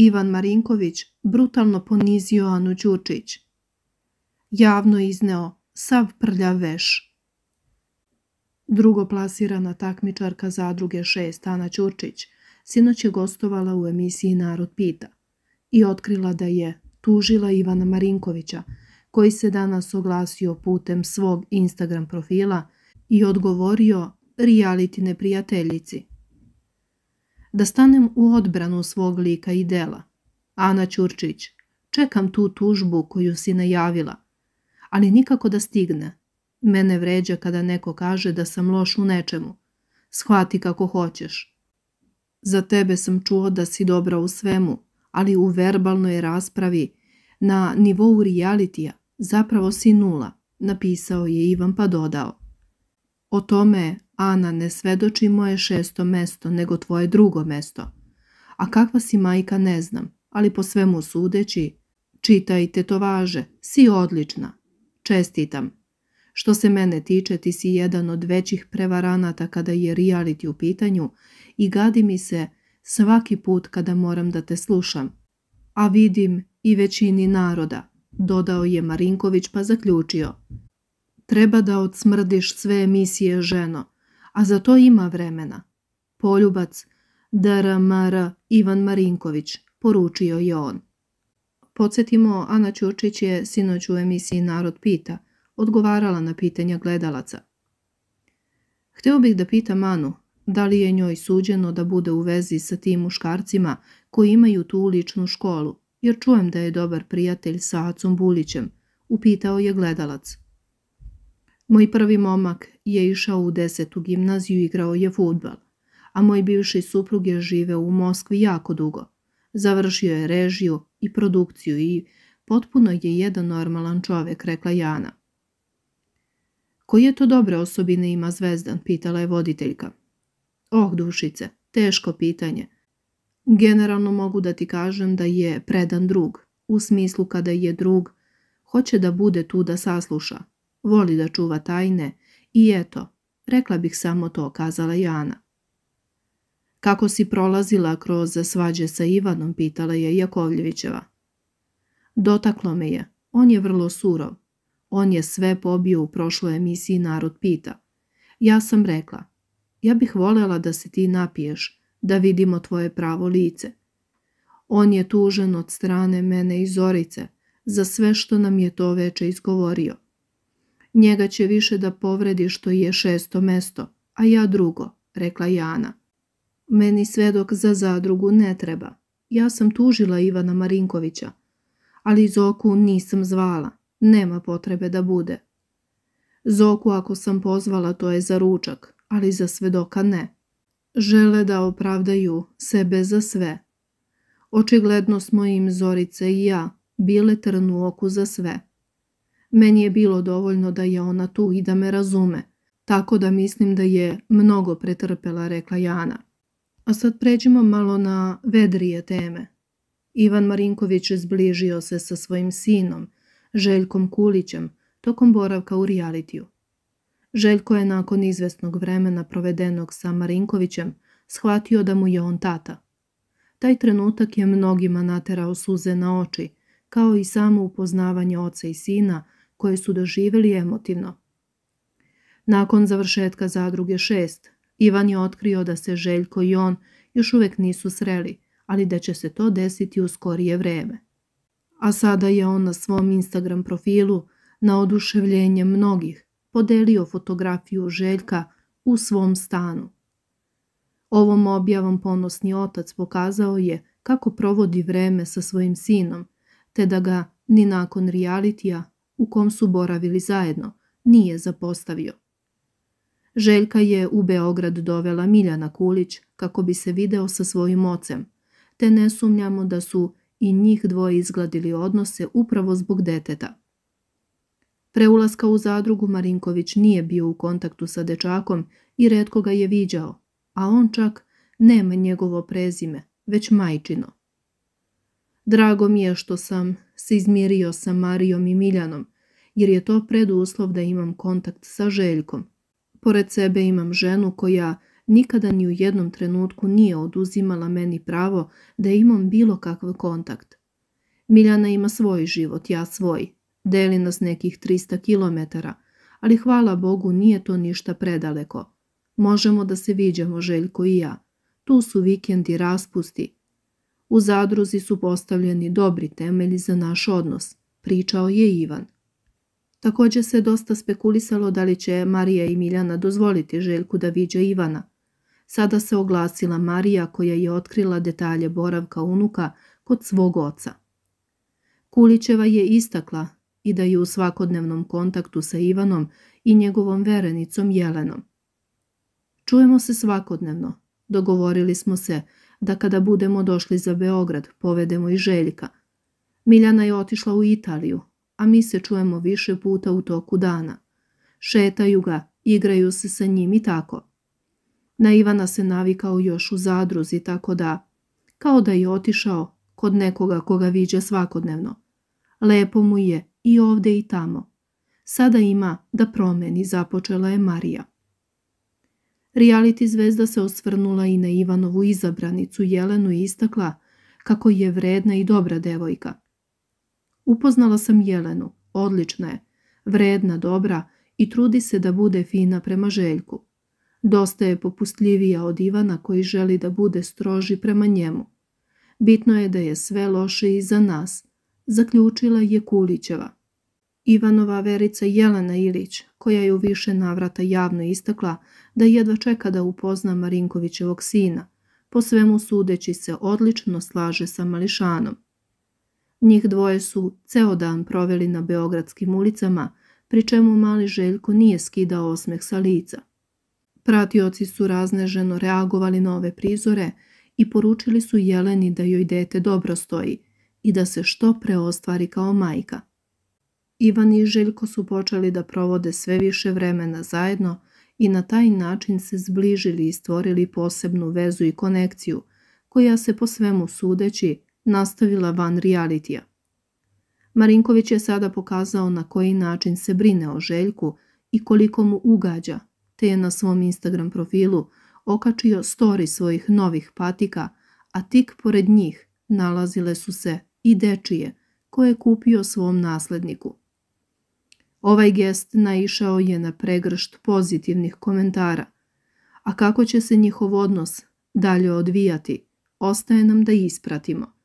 Ivan Marinković brutalno ponizio Anu Ćurčić. Javno izneo sav prljav veš. Drugoplasirana takmičarka Zadruge 6 Ana Ćurčić sinoć je gostovala u emisiji Narod pita i otkrila da je tužila Ivana Marinkovića, koji se danas oglasio putem svog Instagram profila i odgovorio reality neprijateljici. Da stanem u odbranu svog lika i dela. Ana Ćurčić, čekam tu tužbu koju si najavila, ali nikako da stigne. Mene vređa kada neko kaže da sam loš u nečemu. Shvati kako hoćeš. Za tebe sam čuo da si dobra u svemu, ali u verbalnoj raspravi na nivou realitija zapravo si nula, napisao je Ivan pa dodao. O tome, Ana, ne svedoči moje 6. mesto, nego tvoje 2. mesto. A kakva si majka ne znam, ali po svemu sudeći, čitaj tetovaže, si odlična. Čestitam. Što se mene tiče, ti si jedan od većih prevaranata kada je reality u pitanju i gadi mi se svaki put kada moram da te slušam. A vidim i većini naroda, dodao je Marinković pa zaključio. Treba da odsmrdiš sve emisije, ženo, a za to ima vremena. Poljubac DRMR Ivan Marinković, poručio je on. Podsjetimo, Ana Ćurčić je sinoć u emisiji Narod pita odgovarala na pitanja gledalaca. Hteo bih da pitam Anu, da li je njoj suđeno da bude u vezi sa tim muškarcima koji imaju tu uličnu školu, jer čujem da je dobar prijatelj sa Acom Bulićem, upitao je gledalac. Moj prvi momak je išao u 10. gimnaziju i igrao je fudbal, a moj bivši suprug je živeo u Moskvi jako dugo. Završio je režiju i produkciju i potpuno je jedan normalan čovjek, rekla Jana. Koje to dobre osobine ima Zvezdan, pitala je voditeljka. Oh, dušice, teško pitanje. Generalno mogu da ti kažem da je predan drug, u smislu kada je drug, hoće da bude tu da sasluša, voli da čuva tajne i eto, rekla bih samo to, kazala Jana. Kako si prolazila kroz svađe sa Ivanom, pitala je Jakovljevićeva. Dotaklo me je, on je vrlo surov. On je sve pobio u prošloj emisiji Narod pita. Ja sam rekla, ja bih voljela da se ti napiješ, da vidimo tvoje pravo lice. On je tužen od strane mene i Zorice za sve što nam je to veče izgovorio. Njega će više da povredi što je 6. mesto, a ja 2, rekla Jana. Meni svedok za Zadrugu ne treba. Ja sam tužila Ivana Marinkovića, ali Zoku nisam zvala. Nema potrebe da bude. Zoku ako sam pozvala, to je za ručak, ali za svedoka ne. Žele da opravdaju sebe za sve. Očigledno smo im Zorice i ja bile trn u oku za sve. Meni je bilo dovoljno da je ona tu i da me razume, tako da mislim da je mnogo pretrpela, rekla Jana. A sad pređimo malo na vedrije teme. Ivan Marinković zbližio se sa svojim sinom, Željkom Kulićem, tokom boravka u realitiju. Željko je nakon izvesnog vremena provedenog sa Marinkovićem shvatio da mu je on tata. Taj trenutak je mnogima naterao suze na oči, kao i samo upoznavanje oca i sina koje su doživjeli emotivno. Nakon završetka Zadruge 6, Ivan je otkrio da se Željko i on još uvijek nisu sreli, ali da će se to desiti u skorije vreme. A sada je on na svom Instagram profilu, na oduševljenje mnogih, podelio fotografiju Željka u svom stanu. Ovom objavom ponosni otac pokazao je kako provodi vreme sa svojim sinom, te da ga ni nakon realitija, u kom su boravili zajedno, nije zapostavio. Željka je u Beograd dovela Miljana Kulić kako bi se video sa svojim ocem, te ne sumnjamo da su i njih dvoje izgladili odnose upravo zbog deteta. Pre ulaska u Zadrugu Marinković nije bio u kontaktu sa dečakom i retko ga je viđao, a on čak nema njegovo prezime, već majčino. Drago mi je što sam se izmirio sa Marijom i Miljanom, jer je to preduslov da imam kontakt sa Željkom. Pored sebe imam ženu koja nikada ni u jednom trenutku nije oduzimala meni pravo da imam bilo kakav kontakt. Miljana ima svoj život, ja svoj. Deli nas nekih 300 kilometara, ali hvala Bogu nije to ništa predaleko. Možemo da se viđamo, Željko i ja. Tu su vikendi, raspusti. U zadruzi su postavljeni dobri temelji za naš odnos, pričao je Ivan. Također se dosta spekulisalo da li će Marija i Miljana dozvoliti Željku da viđa Ivana. Sada se oglasila Marija koja je otkrila detalje boravka unuka kod svog oca. Kulićeva je istakla i da je u svakodnevnom kontaktu sa Ivanom i njegovom verenicom Jelenom. Čujemo se svakodnevno. Dogovorili smo se da kada budemo došli za Beograd povedemo i Željka. Miljana je otišla u Italiju, a mi se čujemo više puta u toku dana. Šetaju ga, igraju se sa njim i tako. Na Ivana se navikao još u zadruzi, tako da, kao da je otišao kod nekoga koga viđa svakodnevno. Lepo mu je i ovde i tamo. Sada ima da promeni, započela je Marija. Reality zvezda se osvrnula i na Ivanovu izabranicu Jelenu i istakla kako je vredna i dobra devojka. Upoznala sam Jelenu, odlična je, vredna, dobra i trudi se da bude fina prema Željku. Dosta je popustljivija od Ivana koji želi da bude stroži prema njemu. Bitno je da je sve loše i za nas, zaključila je Kulićeva. Ivanova verica Jelena Ilić, koja je u više navrata javno istakla da jedva čeka da upozna Marinkovićevog sina, po svemu sudeći se odlično slaže sa mališanom. Njih dvoje su ceo dan proveli na beogradskim ulicama, pri čemu mali Željko nije skidao osmeh sa lica. Pratioci su razneženo reagovali na ove prizore i poručili su Jeleni da joj dete dobro stoji i da se što pre ostvari kao majka. Ivan i Željko su počeli da provode sve više vremena zajedno i na taj način se zbližili i stvorili posebnu vezu i konekciju, koja se po svemu sudeći nastavila van realitija. Marinković je sada pokazao na koji način se brine o Željku i koliko mu ugađa, te je na svom Instagram profilu okačio story svojih novih patika, a tik pored njih nalazile su se i dečije koje je kupio svom nasledniku. Ovaj gest naišao je na pregršt pozitivnih komentara, a kako će se njihov odnos dalje odvijati, ostaje nam da ispratimo.